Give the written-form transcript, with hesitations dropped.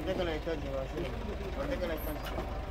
Guarda con la distancia, va a ser. Guarda con la distancia.